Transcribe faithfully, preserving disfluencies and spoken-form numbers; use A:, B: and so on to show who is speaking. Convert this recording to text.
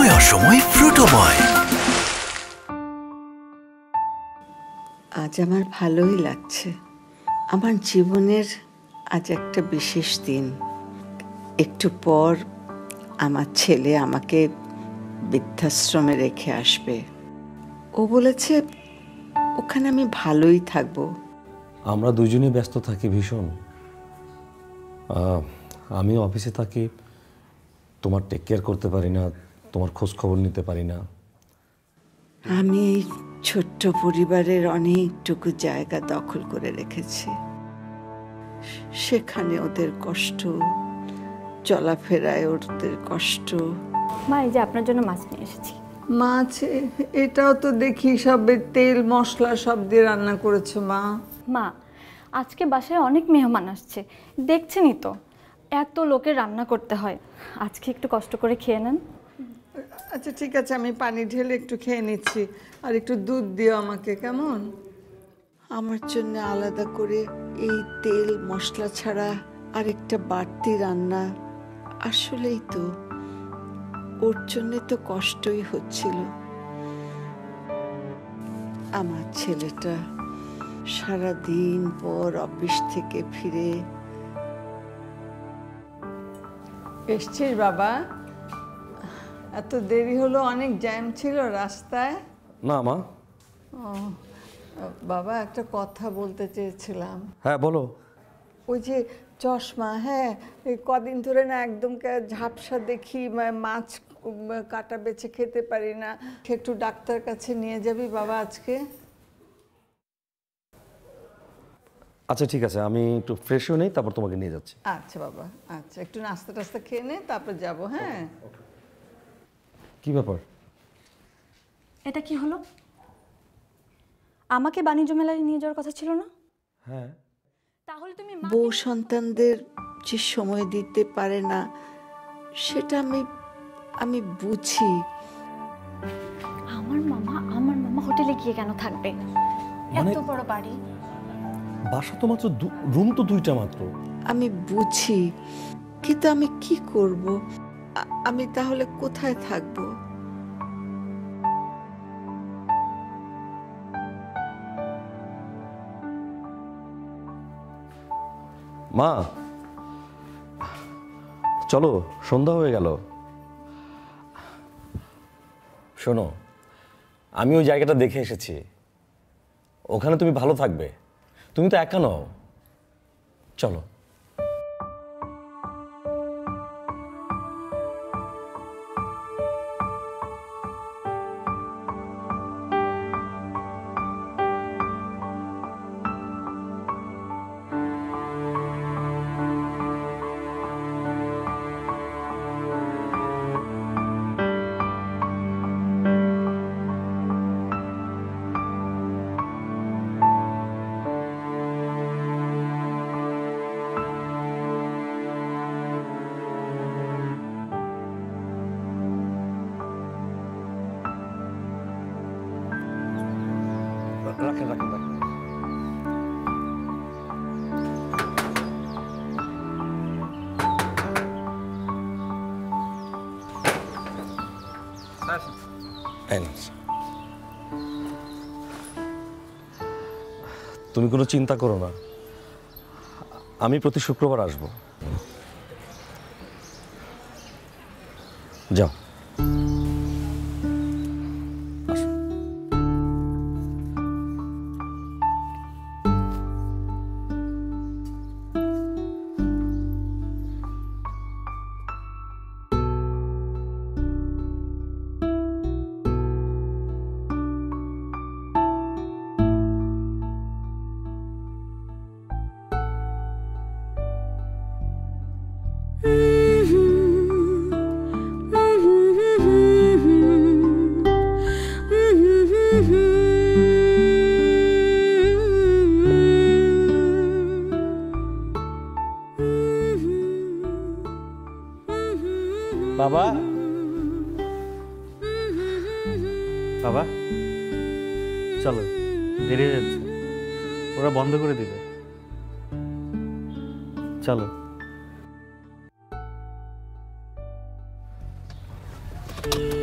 A: সময় অসময় ফ্রুটোময়।
B: আজ আমার ভালোই লাগছে। আমার জীবনের আজ একটা বিশেষ দিন। একটু পর আমার ছেলে আমাকে বৃদ্ধাশ্রমে রেখে আসবে। ও বলেছে ওখানে আমি ভালোই থাকবো।
C: আমরা দুজনেই ব্যস্ত থাকি ভীষণ। আমি অফিসে থাকি, তোমার টেক কেয়ার করতে পারি না, তোমার খোঁজ খবর নিতে পারি না।
B: আমি এই ছোট্ট পরিবারের অনেকটুকু জায়গা দখল করে রেখেছি। সেখানে ওদের কষ্ট, চলাফেরায় ওদের কষ্ট।
D: মা, এই যে আপনার জন্য মাছ নিয়ে এসেছি।
B: মাছ? এটাও তো দেখি সব তেল মশলা সব দিয়ে রান্না করেছো মা।
D: মা, আজকে বাসায় অনেক মেহমান আসছে, দেখছেনই তো এত লোকের রান্না করতে হয়। আজকে একটু কষ্ট করে খেয়ে নেন।
B: আচ্ছা ঠিক আছে, আমি পানি ঢেলে একটু খেয়ে নিচ্ছি, আর একটু দুধ দিও আমাকে, কেমন? আমার জন্য আলাদা করে এই তেল মশলা ছাড়া আরেকটা বাড়তি রান্না। আসলেই তো ওর জন্য তো কষ্টই হচ্ছিল। আমার ছেলেটা সারা দিন পর অফিস থেকে ফিরে। এসছিস বাবা? এত দেরি হলো, অনেক জ্যাম ছিল রাস্তায়।
C: না মা।
B: ও বাবা, একটা কথা বলতে চেয়েছিলাম।
C: হ্যাঁ বলো।
B: ওই যে চশমা, হ্যাঁ এই কদিন ধরে না একদম ঝাপসা দেখি, মাছ কাটা বেছে খেতে পারি না। একটু ডাক্তার কাছে নিয়ে যাবি বাবা আজকে?
C: আচ্ছা ঠিক আছে, আমি একটু ফ্রেশ হয়ে নেই, তারপর তোমাকে নিয়ে যাচ্ছি।
B: আচ্ছা বাবা, আচ্ছা একটু নাস্তা টাস্তা খেয়ে নে, তারপর যাবো। হ্যাঁ।
C: কি ব্যাপার?
D: এটা কি হলো? আমাকে বাণিজ্য মেলায় নিয়ে যাওয়ার কথা ছিল না?
C: হ্যাঁ।
D: তাহলে তুমি
B: বউ সন্তানদের যে সময় দিতে পারে না, সেটা আমি আমি বুঝি।
D: আমার মামা আমার মামা হোটেলে গিয়ে কেন থাকবে? এত বড় বাড়ি,
C: বাসা তো মাত্র রুম তো দুইটা মাত্র।
B: আমি বুঝি, কিন্তু আমি কি করব? আমি তাহলে কোথায় থাকবো?
C: মা চলো, সন্ধ্যা হয়ে গেল। শোনো, আমি ওই জায়গাটা দেখে এসেছি, ওখানে তুমি ভালো থাকবে। তুমি তো একা নও, চলো। রাখেন রাখেন রাখেন। তুমি কোনো চিন্তা করো না, আমি প্রতি শুক্রবার আসবো। যাও।
E: বাবা, বাবা চলো, দেরি হয়ে যাচ্ছে, ওরা বন্ধ করে দিবে। চলো।
C: Thank you.